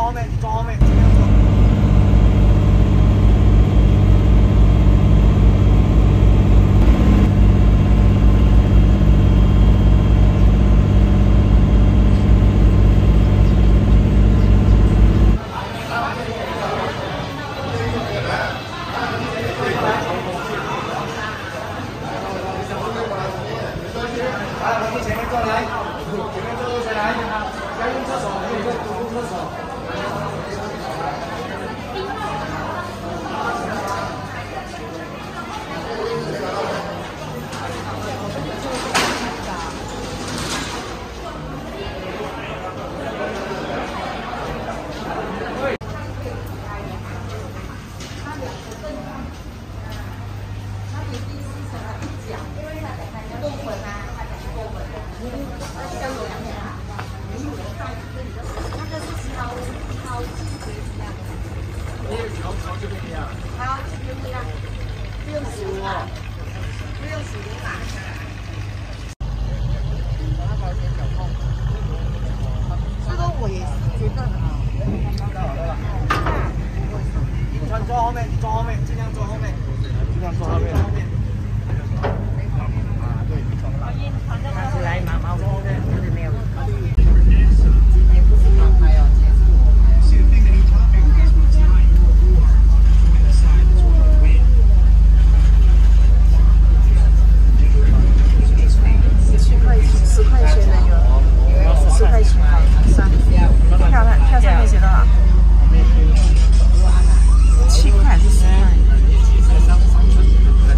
后面，你坐后面，尽量坐。 前面坐来，前面坐下来，要用厕所，可以在公共厕所。坐后面，你坐后面，尽量坐后面，尽量坐后面。啊，对，他是来毛坐后面，就是没有。也不是马拍哦，也是我拍。 10块钱那个，10块钱，票上面写多少？7块还是10块？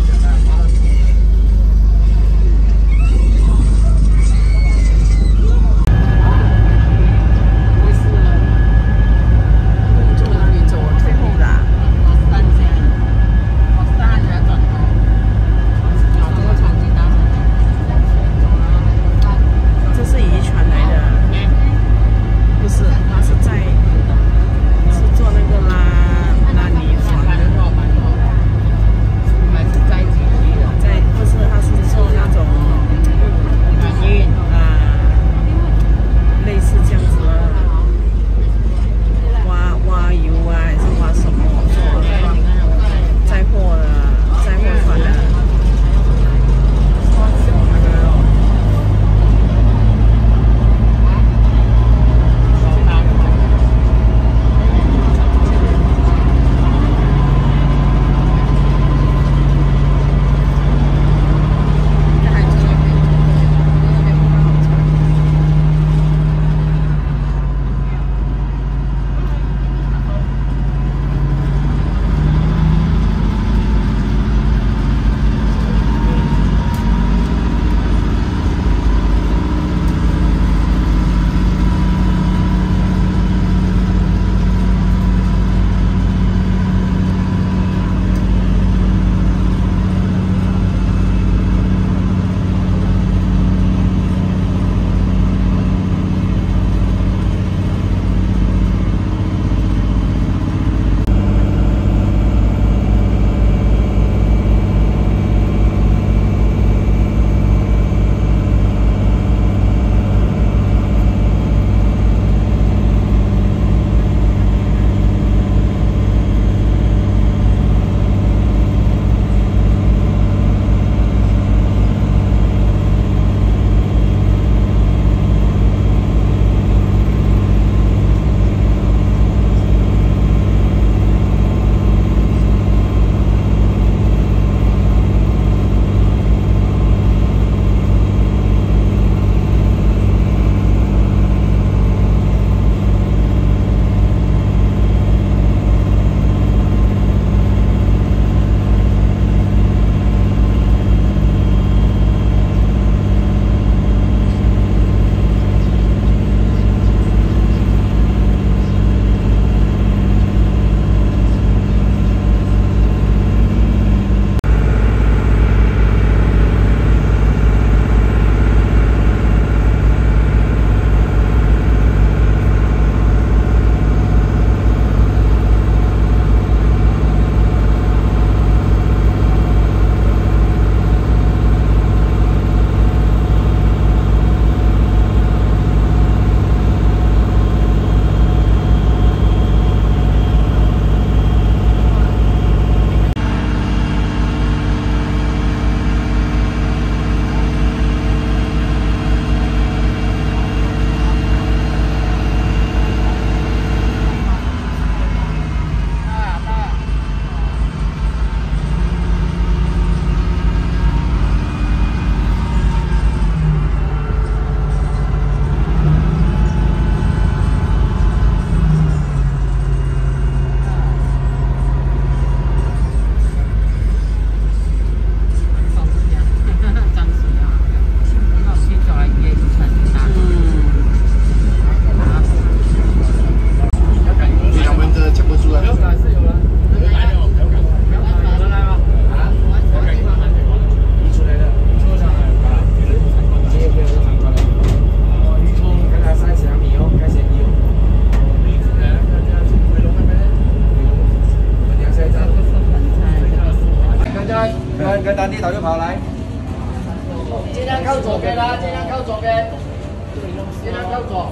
跟当地导游跑来。尽量靠左边啦，尽量靠左边，尽量靠左。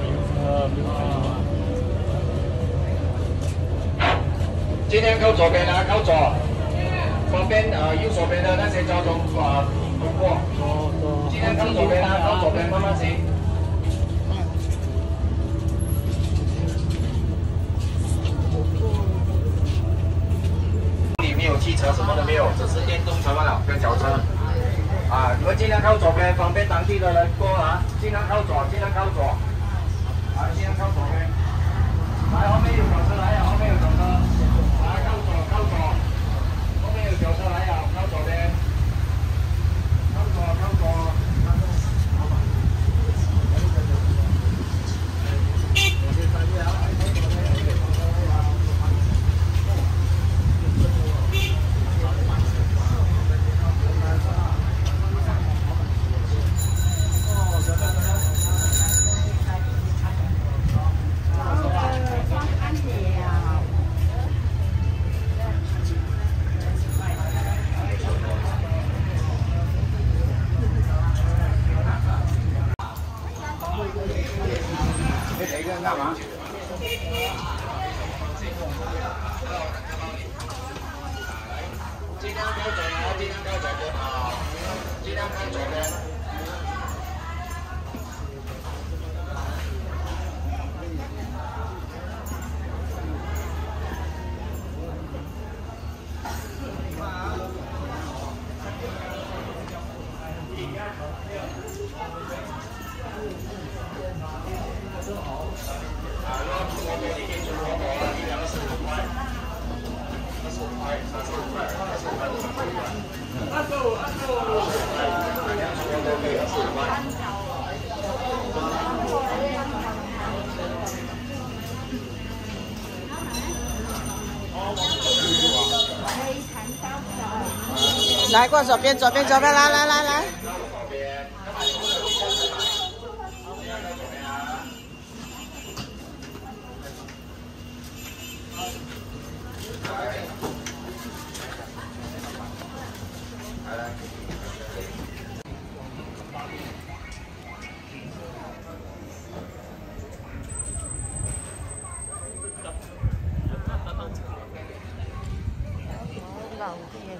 尽量靠左边啦，靠左。旁边右手边的那些交通通过。尽量靠左边啦，靠左边慢慢行。 没有汽车，什么都没有，只是电动车罢了，跟小车。啊，你们尽量靠左边，方便当地的人过啊，尽量靠左，尽量靠左。啊，尽量靠左边。来，后面有小车来呀，后面有小车。来，靠左，靠左。后面有小车来呀，靠左边。靠左，靠左。干嘛？尽量靠左啊，尽量靠左边啊，尽量靠左边。 来过左边，左边，左边，来来来来。老店。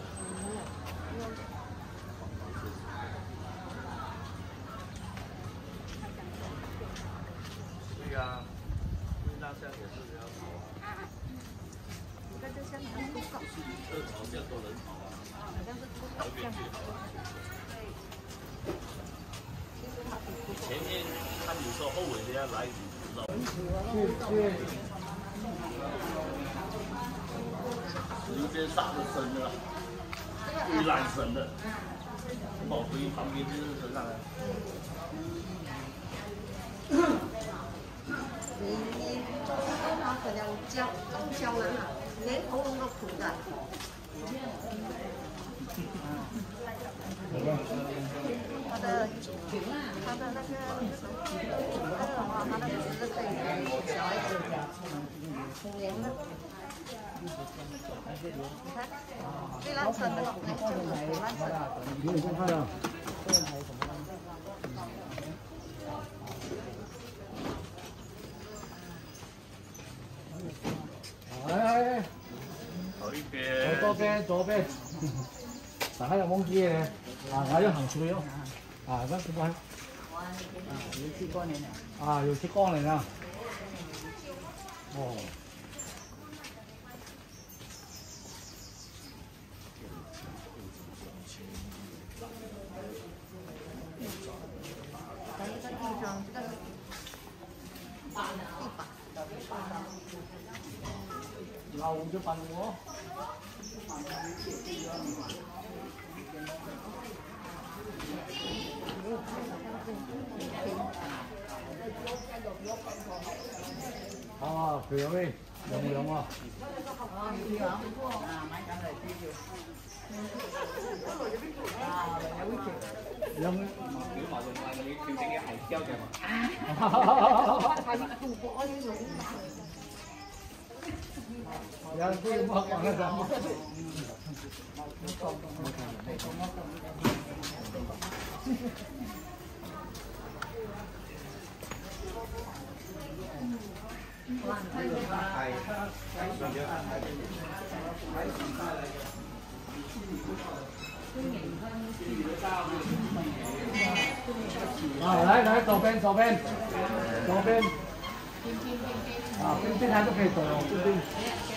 对呀，因为那像也是比较少啊。这个像很不少。这朝这样多人潮啊。好像是朝边去。前面看有时候后尾的要来，你知道吗？有些上的深的，有染深的，宝龟旁边就是身上的。 可能胶人啊，连喉咙都苦的。它的那个它的汁可以给小孩子黏的。你看，最烂生的就是最烂生的。 你先看啊。 哎，好一邊，左邊，左邊，大家有冇機嘅？啊，我要行出去咯。啊，咁點解？有吃光年了。啊，有吃光年了。哦。老就搬我。啊，肥味，有冇飲啊？有啊，買緊嚟豬腳。有咩？表埋仲話你調整嘅係膠嘅嘛？係，我呢種。 然后这个不好讲了，是吧？啊，来，左边，啊，边台都可以走哦，这边。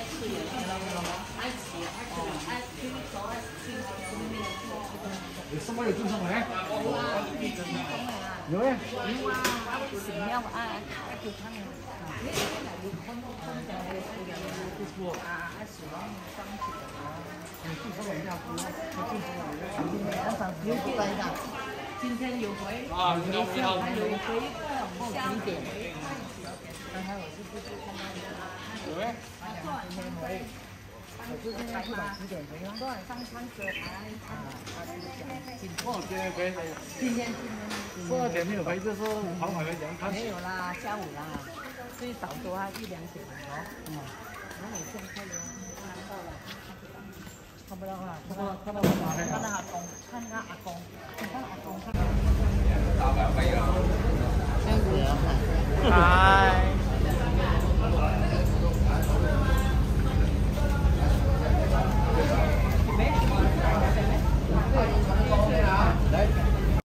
有什么有做上来？有嘞。 今天有回啊，你好，你好。 还有回后几点？刚才我是不是看到有嘞。 我就是来嘛，10点回吗？昨晚上唱歌哦，今天回， 今天 12点没有回，就是黄海回讲他。 没有啦，下午啦，最少都要1、2点哦。然后现在有看到了，看不到啊， 看到我哪里？ 看到阿公，看到阿公，看到阿公。 啊。